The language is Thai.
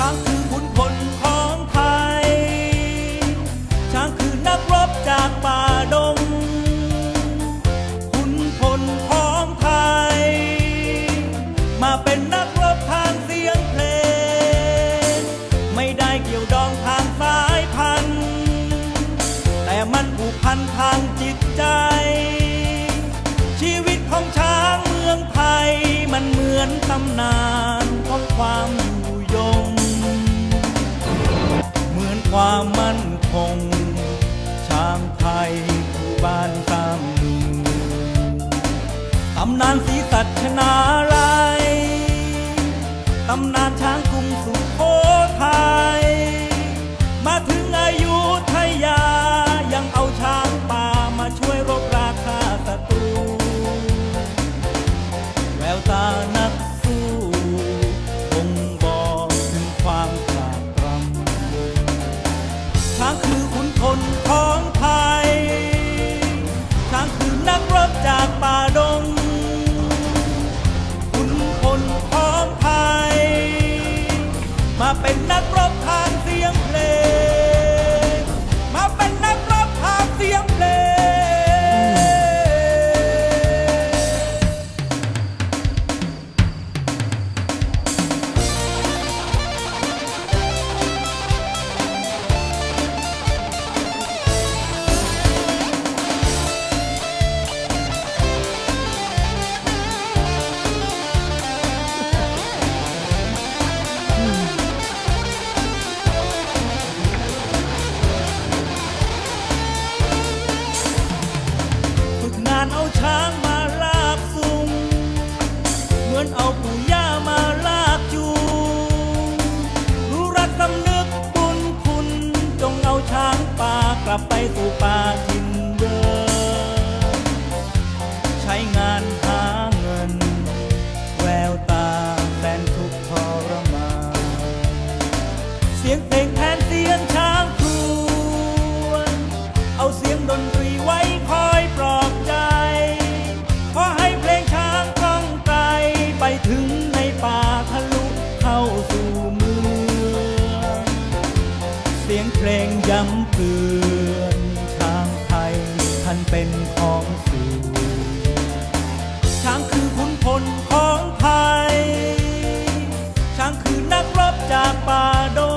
างคือขุนพลของไทยช้างคือนักรบจากป่าดงขุนพลของไทยมาเป็นนักรบทางเสียงเพลงไม่ได้เกี่ยวดองทางสายพันธุ์แต่มันผูกพันทางจิตใจชีวิตของช้างเมืองไทยมันเหมือนตำนานของความอยู่ยงเหมือนความมั่นคงช้างไทยคู่บ้านสร้างเมืองตำนานศรีสัชนาลัยตำนานช้างกรุงสุโขทัยมาถึงอยุธยายังเอาช้างป่ามาช่วยรบราฆ่าศัตรูแววตานักสู้บ่งบอกถึงความกล้าตรำช้างคือขุนพลของไทยช้างคือนักรบจากป่าดงขุนพลของไทยมาเป็นนักรบทางเสียงเพลงมาเป็นนักรบทางเสียงเพลงเอาช้างมาลากซุงเหมือนเอาปู่ย่ามาลากจูรู้รักสำนึกบุญคุณจงเอาช้างป่ากลับไปสู่ป่าถิ่นเดิมใช้งานหาเงินแววตาแสนทุกข์ทรมานเสียงเพลงแทนเสียงช้างครวญเอาเสียงดนตรีไว้คอยปลอบใจขอให้เพลงช้างก้องไกลไปถึงในป่าทะลุเข้าสู่เมืองเสียงเพลงย้ำเตือนช้างไทยท่านเป็นของสูงช้างคือขุนพลของไทยช้างคือนักรบจากป่าดง